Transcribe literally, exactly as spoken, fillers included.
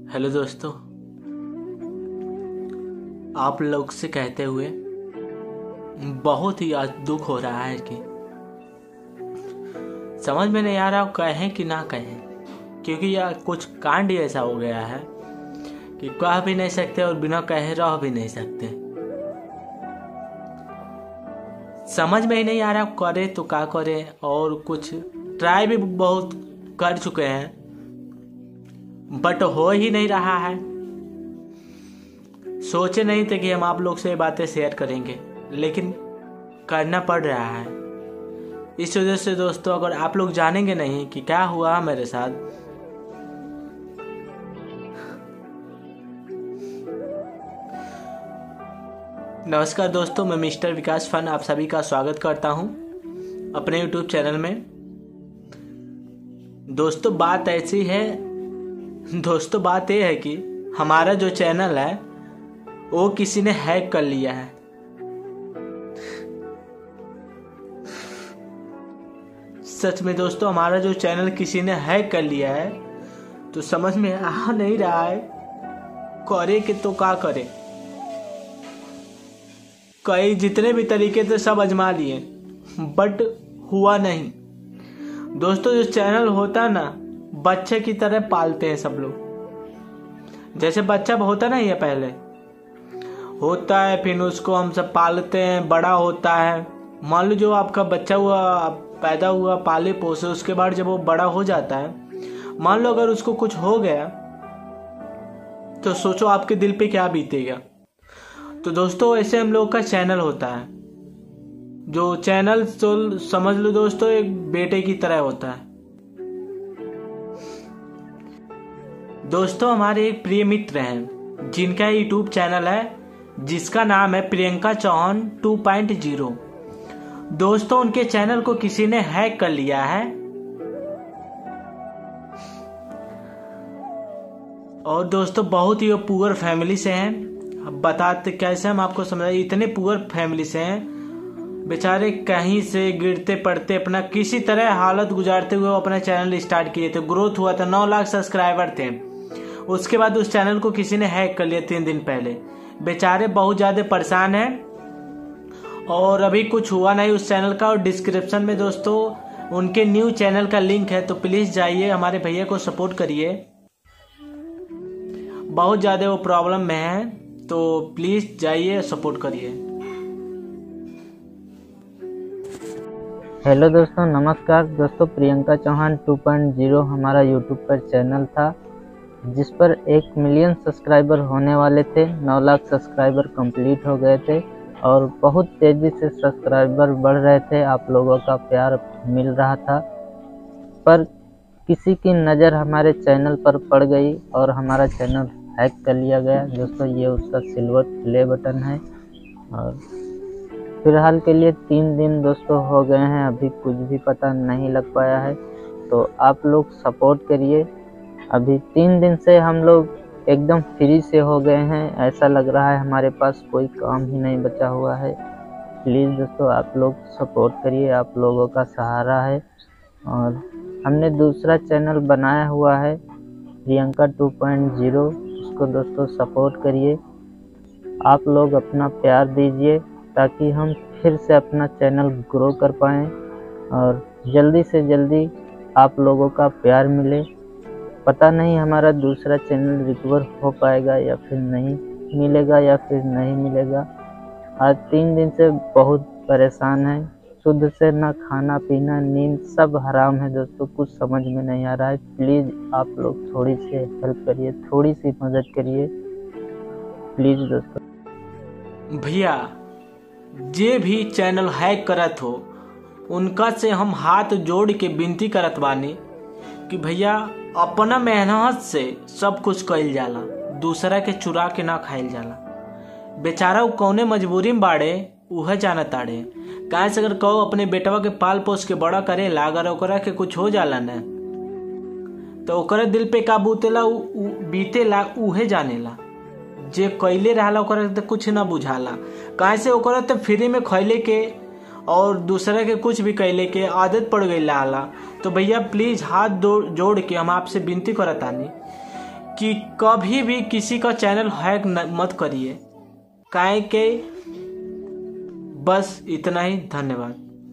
Hello दोस्तों, आप लोग से कहते हुए बहुत ही आज दुख हो रहा है कि समझ में नहीं आ रहा कहें कि ना कहें, क्योंकि यह कुछ कांड ही ऐसा हो गया है कि कह भी नहीं सकते और बिना कहे रह भी नहीं सकते। समझ में ही नहीं आ रहा करे तो क्या करे, और कुछ ट्राई भी बहुत कर चुके हैं बट हो ही नहीं रहा है। सोचे नहीं थे कि हम आप लोग से ये बातें शेयर करेंगे, लेकिन करना पड़ रहा है। इस वजह से दोस्तों, अगर आप लोग जानेंगे नहीं कि क्या हुआ मेरे साथ, नमस्कार दोस्तों, मैं मिस्टर विकास फन आप सभी का स्वागत करता हूं अपने यूट्यूब चैनल में। दोस्तों बात ऐसी है दोस्तों बात यह है कि हमारा जो चैनल है वो किसी ने हैक कर लिया है। सच में दोस्तों, हमारा जो चैनल किसी ने हैक कर लिया है, तो समझ में आ नहीं रहा है करे कि तो क्या करे। कई जितने भी तरीके थे सब आजमा लिए बट हुआ नहीं। दोस्तों जो चैनल होता ना, बच्चे की तरह पालते हैं सब लोग। जैसे बच्चा होता ना, ये पहले होता है, फिर उसको हम सब पालते हैं, बड़ा होता है। मान लो जो आपका बच्चा हुआ, पैदा हुआ, पाले पोसे, उसके बाद जब वो बड़ा हो जाता है, मान लो अगर उसको कुछ हो गया तो सोचो आपके दिल पे क्या बीतेगा। तो दोस्तों ऐसे हम लोग का चैनल होता है। जो चैनल तो समझ लो दोस्तों एक बेटे की तरह होता है। दोस्तों हमारे एक प्रिय मित्र हैं जिनका यूट्यूब चैनल है, जिसका नाम है Priyanka Chauhan two point zero. दोस्तों उनके चैनल को किसी ने हैक कर लिया है, और दोस्तों बहुत ही वो पुअर फैमिली से हैं। अब बताते कैसे हम आपको समझाए, इतने पुअर फैमिली से हैं, बेचारे कहीं से गिरते पड़ते अपना किसी तरह हालत गुजारते हुए अपना चैनल स्टार्ट किए थे। ग्रोथ हुआ था, नौ लाख सब्सक्राइबर थे। उसके बाद उस चैनल को किसी ने हैक कर लिया तीन दिन पहले। बेचारे बहुत ज़्यादा परेशान हैं और अभी कुछ हुआ नहीं उस चैनल का। और डिस्क्रिप्शन में दोस्तों उनके न्यू चैनल का लिंक है, तो प्लीज़ जाइए, हमारे भैया को सपोर्ट करिए। बहुत ज़्यादा वो प्रॉब्लम में है, तो प्लीज़ जाइए सपोर्ट करिए। हेलो दोस्तों, नमस्कार दोस्तों। Priyanka Chauhan two point zero हमारा यूट्यूब पर चैनल था, जिस पर एक मिलियन सब्सक्राइबर होने वाले थे। नौ लाख सब्सक्राइबर कंप्लीट हो गए थे और बहुत तेज़ी से सब्सक्राइबर बढ़ रहे थे। आप लोगों का प्यार मिल रहा था, पर किसी की नज़र हमारे चैनल पर पड़ गई और हमारा चैनल हैक कर लिया गया। दोस्तों ये उसका सिल्वर प्ले बटन है और फिलहाल के लिए तीन दिन दोस्तों हो गए हैं, अभी कुछ भी पता नहीं लग पाया है। तो आप लोग सपोर्ट करिए। अभी तीन दिन से हम लोग एकदम फ्री से हो गए हैं, ऐसा लग रहा है हमारे पास कोई काम ही नहीं बचा हुआ है। प्लीज़ दोस्तों आप लोग सपोर्ट करिए, आप लोगों का सहारा है। और हमने दूसरा चैनल बनाया हुआ है प्रियंका टू पॉइंट ज़ीरो, उसको दोस्तों सपोर्ट करिए। आप लोग अपना प्यार दीजिए ताकि हम फिर से अपना चैनल ग्रो कर पाएँ और जल्दी से जल्दी आप लोगों का प्यार मिले। पता नहीं हमारा दूसरा चैनल रिकवर हो पाएगा या फिर नहीं मिलेगा या फिर नहीं मिलेगा। आज तीन दिन से बहुत परेशान है, शुद्ध से ना खाना पीना नींद सब हराम है दोस्तों, कुछ समझ में नहीं आ रहा है। प्लीज़ आप लोग थोड़ी सी हेल्प करिए, थोड़ी सी मदद करिए प्लीज़ दोस्तों। भैया जे भी चैनल हैक करत हो, उनका से हम हाथ जोड़ के विनती करत बानी कि भैया अपना मेहनत से सब कुछ कइल जाला, दूसरा के चुरा के ना खाइल जाला। बेचारा वो कौने मजबूरी में बाड़े उह जाना ताड़े। काहे से अगर कहो अपने बेटवा के पाल पोस के बड़ा करेला, अगर ओकरा के कुछ हो जाला न, तो ओकरा दिल पे का बूतेला बीतेला उहे जानेला। जे कइले रहला ओकरा तो कुछ ना बुझाला। काहे से ओकरा तो फ्री में खैले के और दूसरे के कुछ भी कहले के आदत पड़ गई ला। तो भैया प्लीज हाथ जोड़ के हम आपसे विनती करतानी कि कभी भी किसी का चैनल हैक मत करिए, काहे के बस इतना ही। धन्यवाद।